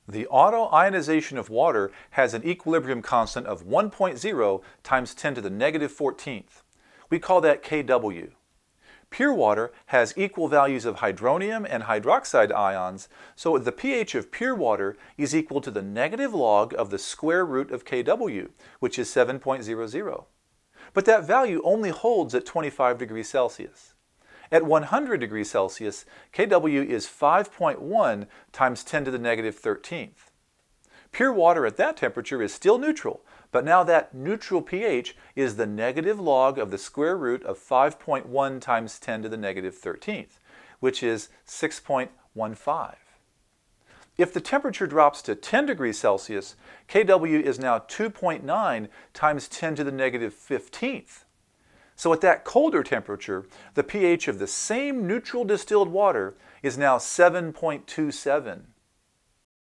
The autoionization of water has an equilibrium constant of 1.0 times 10 to the negative 14th. We call that Kw. Pure water has equal values of hydronium and hydroxide ions, so the pH of pure water is equal to the negative log of the square root of Kw, which is 7.00. But that value only holds at 25 degrees Celsius. At 100 degrees Celsius, Kw is 5.1 times 10 to the negative 13th. Pure water at that temperature is still neutral, but now that neutral pH is the negative log of the square root of 5.1 times 10 to the negative 13th, which is 6.15. If the temperature drops to 10 degrees Celsius, Kw is now 2.9 times 10 to the negative 15th. So at that colder temperature, the pH of the same neutral distilled water is now 7.27.